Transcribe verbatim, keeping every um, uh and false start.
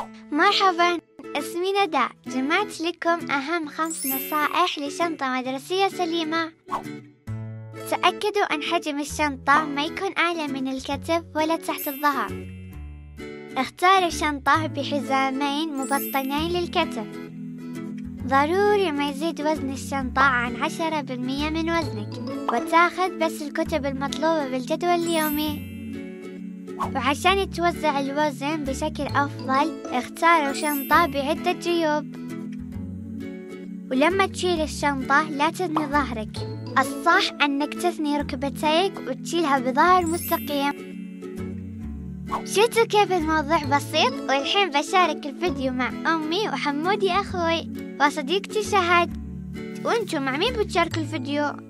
مرحبا، اسمي ندى. جمعت لكم أهم خمس نصائح لشنطة مدرسية سليمة. تأكدوا أن حجم الشنطة ما يكون أعلى من الكتف ولا تحت الظهر. اختاروا شنطة بحزامين مبطنين للكتف. ضروري ما يزيد وزن الشنطة عن عشرة بالمية من وزنك، وتاخذ بس الكتب المطلوبة بالجدول اليومي. وعشان يتوزع الوزن بشكل أفضل اختاروا شنطة بعدة جيوب. ولما تشيل الشنطة لا تثني ظهرك، الصح أنك تثني ركبتيك وتشيلها بظهر مستقيم. شفتوا كيف الموضوع بسيط؟ والحين بشارك الفيديو مع أمي وحمودي أخوي وصديقتي شهد. وانتم مع مين بتشاركوا الفيديو؟